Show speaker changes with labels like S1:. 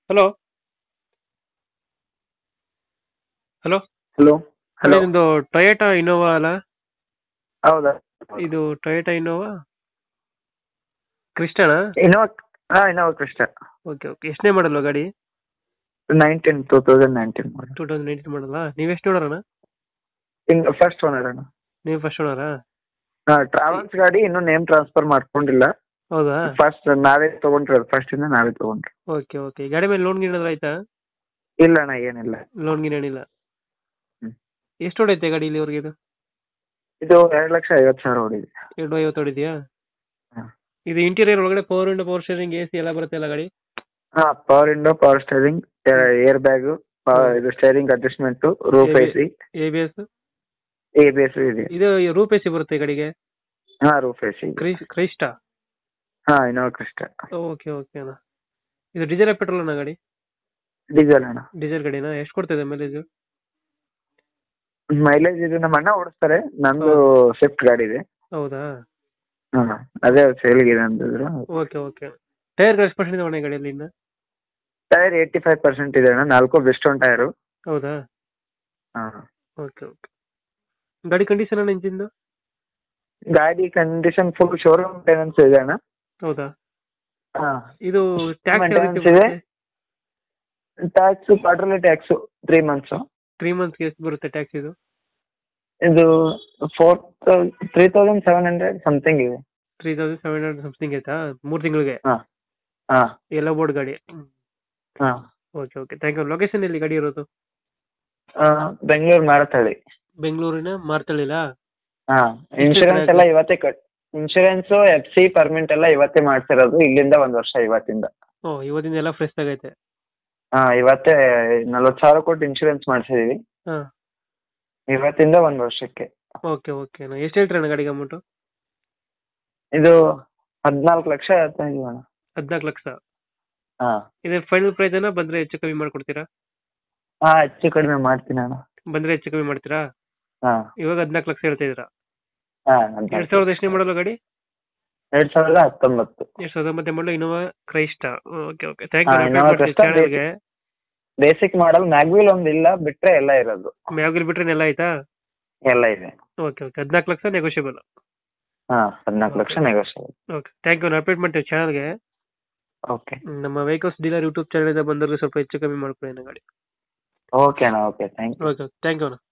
S1: Hello. Hello.
S2: Hello.
S1: ಅಣ್ಣ
S2: hello.
S1: ಇದೊಂದು Toyota Innova ಅಲ್ಲ?
S2: ಹೌದಾ?
S1: ಇದು ಟೊಯೋಟಾ ಇನೋವಾ ಕ್ರಿಸ್ಟಾನಾ?
S2: Innova. Innova Crysta.
S1: Okay okay. ಎಷ್ಟನೇ ಮಾಡಲ್ವ ಗಾಡಿ?
S2: 2019 ಮಾಡಿ.
S1: 2019 ಮಾಡಲ್ಲ. ನೀವೆಷ್ಟು ನೋಡೋಣ?
S2: ಫಸ್ಟ್ ಓನರ್ ಅಣ್ಣ.
S1: ನೀವು ಫಸ್ಟ್ ಓನರಾ?
S2: ಟ್ರಾವೆಲ್ಸ್ ಗಾಡಿ ಇನ್ನೂ ನೇಮ್ ಟ್ರಾನ್ಸ್ಫರ್ ಮಾಡ್ಕೊಂಡಿಲ್ಲ.
S1: ಹೌದಾ?
S2: ಫಸ್ಟ್ ನಾವೇ ತಗೊಂಡ್ರೆ, ಫಸ್ಟ್ ಇಂದ ನಾವೇ ತಗೊಂಡ್ರೆ.
S1: Okay okay. ಗಾಡಿ ಮೇಲೆ ಲೋನ್ ಏನಾದ್ರು ಆಯ್ತಾ?
S2: ಇಲ್ಲ ಅಣ್ಣ, ಏನಿಲ್ಲ.
S1: ಲೋನ್ ಗಿನ್ ಏನಿಲ್ಲ.
S2: ಹ್ಮ್.
S1: ಎಷ್ಟು ಹೊಡೈತೆ ಗಾಡಿ ಇಲ್ಲಿವರೆಗೆ ಇದು?
S2: ಇದು 2,50,000 ಹೊಡಿದೆ.
S1: 250 ಹೊಡಿದ್ಯಾ?
S2: ಹಾ.
S1: ಇದು ಇಂಟೀರಿಯರ್ ಒಳಗಡೆ power window, power steering, A C ಎಲ್ಲ ಬರುತ್ತೆ ಅಲ್ಲ ಗಾಡಿ?
S2: Power window, power steering, air bag, ಇದು steering adjustment, roof AC,
S1: ABS?
S2: ABS ಇದೆ.
S1: ಇದು ರೂಪ್ ಎಸಿ ಬರುತ್ತೆ ಗಾಡಿಗೆ?
S2: Roof AC.
S1: Crysta?
S2: Innova Crysta.
S1: Okay okay ಅಣ್ಣ. ಇದು ಡೀಸೆಲ್ ಪೆಟ್ರೋಲ್ ಅಣ್ಣ ಗಾಡಿ?
S2: ಡೀಸೆಲ್ ಅಣ್ಣ.
S1: ಡೀಸೆಲ್ ಗಾಡಿನಾ? ಎಷ್ಟು ಕೊಡ್ತಿದೆ ಮೈಲೇಜ್?
S2: ಮೈಲೇಜ್ ಇದು ನಮ್ಮ ಅಣ್ಣ ಓಡಿಸ್ತಾರೆ, ನಂದು ಸ್ವಿಫ್ಟ್ ಗಾಡಿ ಇದೆ.
S1: ಹೌದಾ?
S2: ಅದೇ ಸೇಲ್ಗಿದೆ ಅಂತಿದ್ರು.
S1: Okay okay. ಟೈರ್ ಎಷ್ಟು ಪರ್ಸೆಂಟ್ ಇದೆ ಅಣ್ಣ ಗಾಡಿಯಲ್ಲಿ ಇನ್ನು?
S2: ಟೈರ್ 85% ಇದೆ ಅಣ್ಣ, 4 ಬೆಸ್ಟೋನ್ ಟೈರು.
S1: ಹೌದಾ?
S2: ಹಾಂ.
S1: Okay okay. ಗಾಡಿ ಕಂಡೀಷನ್ ಅಣ್ಣ ಇಂಜಿನ್ದು?
S2: ಗಾಡಿ ಕಂಡೀಷನ್ ಫುಲ್ ಶೋರೂಮ್ ಮೇಂಟೆನೆನ್ಸ್ ಇದೆ ಅಣ್ಣ.
S1: ಹೌದಾ?
S2: ಹಾಂ.
S1: ಇದು
S2: ಮೇಂಟೆನೆನ್ಸ್ ಇದೆ. Tax, quarterly tax 3 months.
S1: 3 ಮಂತ್ಸ್ಗೆ ಎಷ್ಟು ಬರುತ್ತೆ ಟ್ಯಾಕ್ಸ್ ಇದು?
S2: ಇದು 3,700 ಸಮಥಿಂಗ್ ಇದೆ.
S1: 3,700 ಸಮಥಿಂಗ್ ಆಯ್ತಾ? 3 ತಿಂಗಳಿಗೆ?
S2: ಹಾಂ ಹಾಂ
S1: ಎಲ್ಲ ಬೋರ್ಡ್ ಗಾಡಿ?
S2: ಹಾಂ.
S1: Okay okay. Thank you. Location ಎಲ್ಲಿ ಗಾಡಿ ಇರೋದು?
S2: ಬೆಂಗಳೂರು ಮಾರತಳ್ಳಿ.
S1: ಬೆಂಗಳೂರಿನ ಮಾರ್ತಳ್ಳಿಲಾ?
S2: ಹಾಂ. ಇನ್ಶೂರೆನ್ಸ್ ಎಲ್ಲ ಇವತ್ತೇ ಇನ್ಶೂರೆನ್ಸು, FC ಪರ್ಮಿಟ್ ಎಲ್ಲ ಇವತ್ತೇ ಮಾಡ್ಸಿರೋದು. ಇಲ್ಲಿಂದ 1 ವರ್ಷ ಇವತ್ತಿಂದ.
S1: ಇವತ್ತಿಂದ ಎಲ್ಲ ಫ್ರೆಶ್ ಆಗೈತೆ?
S2: ಇವತ್ತೇ 40,000 ಕೊಟ್ಟು ಇನ್ಶೂರೆನ್ಸ್ ಮಾಡಿಸಿದೀವಿ.
S1: ಹಾಂ.
S2: ಇವತ್ತಿಂದ 1 ವರ್ಷಕ್ಕೆ.
S1: Okay okay. ಎಷ್ಟು ಹೇಳ್ತೀರಣ್ಣ ಗಾಡಿಗೆ ಅಮೌಂಟು?
S2: ಇದು 14 ಲಕ್ಷ ಹೇಳ್ತಾ ಇದೀವಿ ಅಣ್ಣ.
S1: 14 ಲಕ್ಷ?
S2: ಹಾಂ.
S1: ಇದು ಫೈನಲ್ ಪ್ರೈಸ್ ಅನ್ನ ಬಂದ್ರೆ ಹೆಚ್ಚು ಕಮ್ಮಿ ಮಾಡ್ಕೊಡ್ತೀರಾ?
S2: ಹೆಚ್ಚು ಕಡಿಮೆ ಮಾಡ್ತೀನಿ ಅಣ್ಣ.
S1: ಬಂದ್ರೆ ಹೆಚ್ಚು ಕಮ್ಮಿ ಮಾಡ್ತೀರಾ?
S2: ಹಾಂ.
S1: ಇವಾಗ 14 ಲಕ್ಷ ಹೇಳ್ತಾ ಇದೀರಾ?
S2: ಹಾಂ.
S1: 2000 ಎಷ್ಟನೇ ಮಾಡಲು ಗಾಡಿ?
S2: 2019.
S1: 2019 ಮಾಡಲು Innova Crysta. Okay okay. Thank
S2: Innova
S1: you
S2: Crysta
S1: ಚಾನಲ್ಗೆ.
S2: ಬೇಸಿಕ್ ಮಾಡಲ್, ಮ್ಯಾಗ್ವಿಲ್ ಒಂದು ಇಲ್ಲ, ಬಿಟ್ರೆ ಎಲ್ಲ ಇರೋದು.
S1: ಮ್ಯಾಗ್ವಿಲ್ ಬಿಟ್ರೆ ಎಲ್ಲ ಆಯ್ತಾ?
S2: ಎಲ್ಲ ಇದೆ.
S1: Okay okay. 14 lakh negotiable?
S2: 14 lakh negotiable.
S1: Okay. Thank you. Update ಮಾಡ್ತೀವಿ ಚಾನಲ್ಗೆ.
S2: ಓಕೆ.
S1: ನಮ್ಮ ವೆಹಿಕಲ್ಸ್ ಡೀಲರ್ ಯೂಟ್ಯೂಬ್ ಚಾನಲ್ ಇಂದ ಬಂದವ್ರಿಗೆ ಸ್ವಲ್ಪ ಹೆಚ್ಚು ಕಮ್ಮಿ ಮಾಡ್ಕೊಳ್ಳಿ ಗಾಡಿ.
S2: ಓಕೆ ಅಣ್ಣ. Okay, thank you.
S1: Okay thank you ಅಣ್ಣ.